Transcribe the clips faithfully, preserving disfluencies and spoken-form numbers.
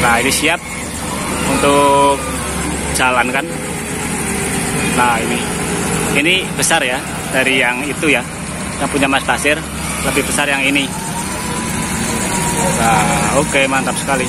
Nah ini siap untuk jalan kan. Nah ini ini besar ya dari yang itu ya, yang punya Mas Basir lebih besar yang ini. Nah oke, mantap sekali.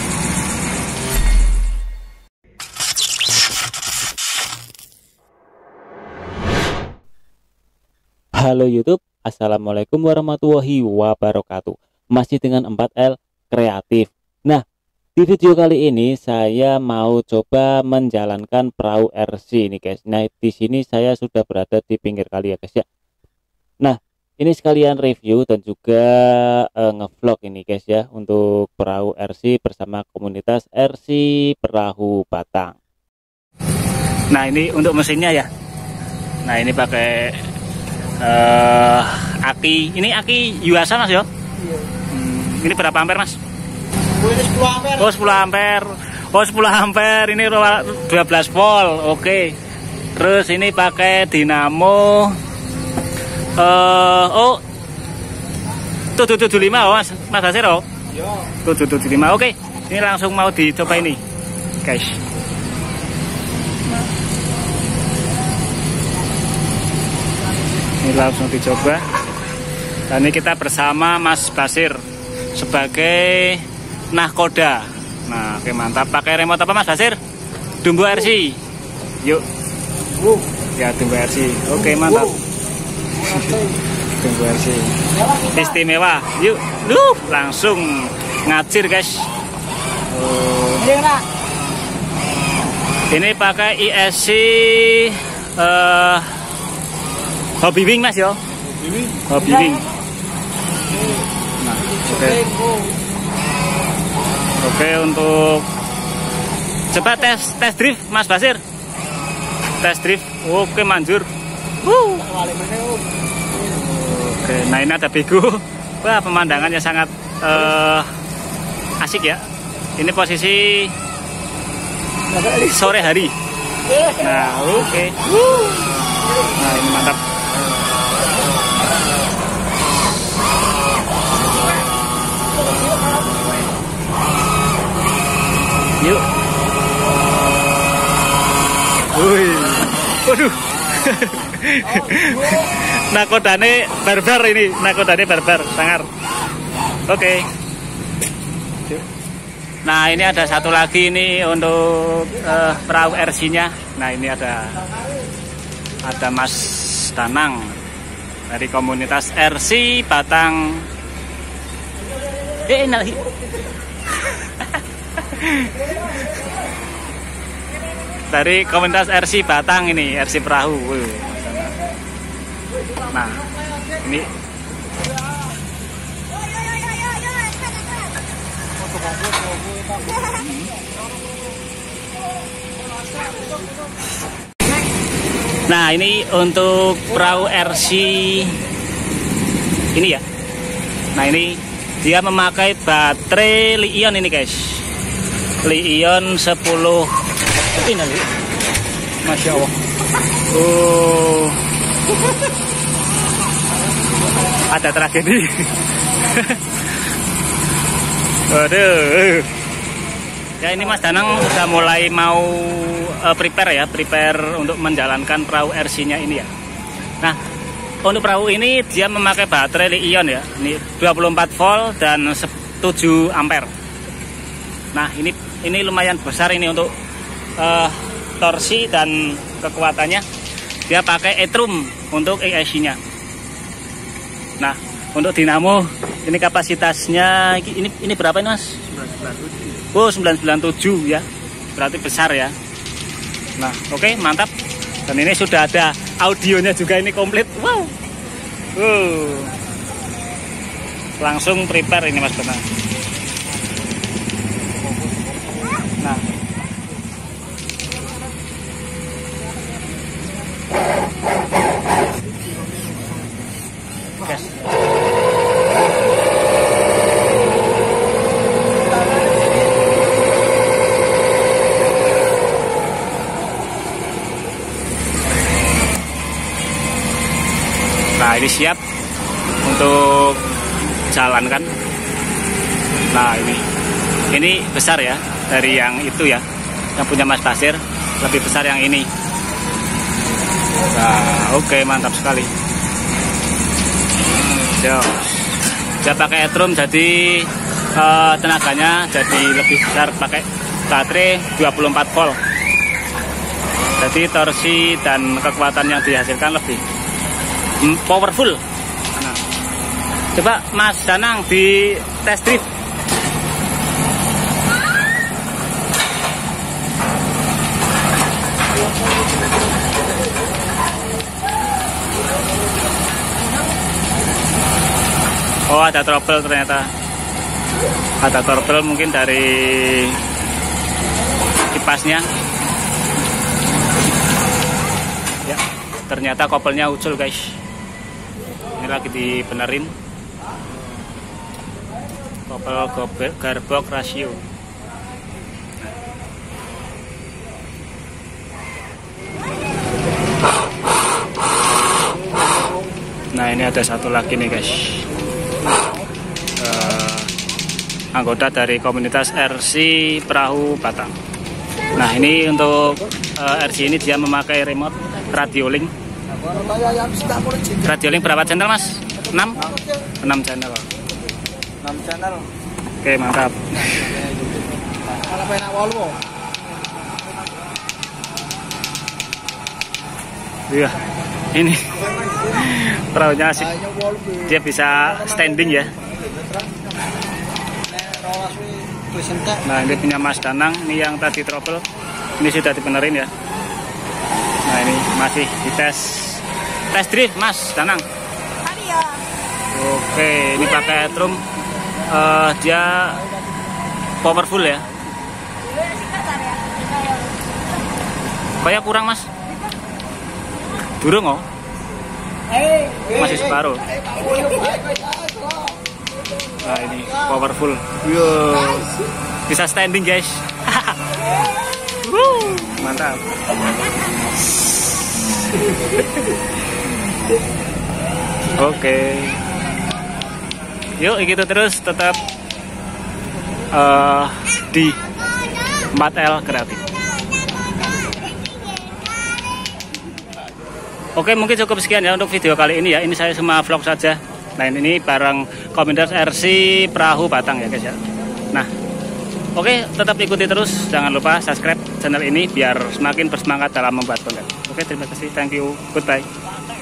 Halo YouTube, Assalamualaikum warahmatullahi wabarakatuh. Masih dengan empat L kreatif. Nah, di video kali ini saya mau coba menjalankan perahu R C ini guys. Nah, di sini saya sudah berada di pinggir kali ya guys ya. Nah, ini sekalian review dan juga uh, ngevlog ini guys ya, untuk perahu R C bersama komunitas R C Perahu Batang. Nah, ini untuk mesinnya ya. Nah, ini pakai uh, aki. Ini aki Yuasa Mas yo. Iya. Hmm, ini berapa ampere Mas? sepuluh ampere. Oh sepuluh ampere. Oh sepuluh ampere. Ini dua belas volt. Oke. Terus ini pakai dinamo uh, oh tujuh tujuh lima oh Mas, Mas Basir oh. Iya. tujuh tujuh lima. Oke. Ini langsung mau dicoba ini, guys. Ini langsung dicoba. Dan ini kita bersama Mas Basir sebagai nahkoda. Nah, oke mantap. Pakai remote apa Mas Basir? Dumbo R C. Yuk. Uh. Ya Dumbo R C. Oke mantap. Uh. Dumbo R C. Istimewa. Yuk. Duh, langsung ngacir guys. Oh. Ini pakai I S C uh, Hobby Wing Mas yo. Hobby Wing. Nah, oke. Okay. Oke, untuk coba tes tes drift Mas Basir. Tes drift. Oke, manjur. Uh. Oke, nah ini ada bego. Wah, pemandangannya sangat uh, asik ya. Ini posisi sore hari. Nah, oke. Okay. Nah, ini mantap. Yuk. Wih. Waduh. Nakodane barbar ini, nakodane barbar, sangar. Oke. Okay. Nah, ini ada satu lagi ini untuk uh, perahu R C-nya. Nah, ini ada ada Mas Danang dari komunitas R C Batang. Eh, nah. Dari komunitas R C Batang ini, R C Perahu. Nah, ini Nah, ini untuk perahu R C ini ya. Nah, ini dia memakai baterai li-ion ini guys. Li-ion sepuluh. Ini nanti. Masya Allah. Oh. Ada tragedi. Waduh. Ya, ini Mas Danang sudah mulai mau uh, prepare ya, prepare untuk menjalankan perahu R C-nya ini ya. Nah, untuk perahu ini dia memakai baterai li-ion ya. Ini dua puluh empat volt dan tujuh ampere. Nah, ini ini lumayan besar ini untuk uh, torsi dan kekuatannya. Dia pakai e-trum untuk E S C-nya. Nah, untuk dinamo ini kapasitasnya ini ini berapa ini Mas? sembilan sembilan tujuh. Oh, sembilan sembilan tujuh ya. Berarti besar ya. Nah, oke, okay, mantap. Dan ini sudah ada audionya juga, ini komplit. Wow. Uh. Langsung prepare ini Mas Benang. Nah. Yes. Nah, ini siap untuk jalan kan. Nah, ini ini besar ya dari yang itu ya, yang punya Mas Basir, lebih besar yang ini. Nah, oke, okay, mantap sekali. Yo, dia pakai headroom, jadi uh, tenaganya jadi lebih besar, pakai baterai dua puluh empat volt. Jadi torsi dan kekuatan yang dihasilkan lebih powerful. Nah, coba Mas Danang di test drive. Oh, ada trouble ternyata. Ada trouble mungkin dari kipasnya. Ya, ternyata kopelnya ucul, guys. Ini lagi dibenerin. Kopel garbok rasio. Nah, ini ada satu lagi nih, guys. Uh, anggota dari komunitas R C Perahu Batang. Nah, ini untuk uh, R C ini dia memakai remote radio link. Radio link berapa channel, Mas? enam? enam channel. enam channel. Oke, mantap. Iya, ini perahunya asik. Dia bisa standing ya. Nah, ini punya Mas Danang, ini yang tadi trouble, ini sudah dibenerin ya. Nah, ini masih dites test drive Mas Danang. Oke, ini pakai headroom, uh, dia powerful ya. Kayak kurang, Mas. Durung oh. Masih separuh. Nah, ini powerful. Yo. Bisa standing, guys. Woo, mantap. Oke. Yuk, gitu terus tetap uh, di empat L Kreatif. Oke, mungkin cukup sekian ya untuk video kali ini ya. Ini saya cuma vlog saja. Nah, ini bareng komunitas R C Perahu Batang ya, guys ya. Nah, oke, tetap ikuti terus. Jangan lupa subscribe channel ini biar semakin bersemangat dalam membuat konten. Oke, terima kasih. Thank you. Goodbye.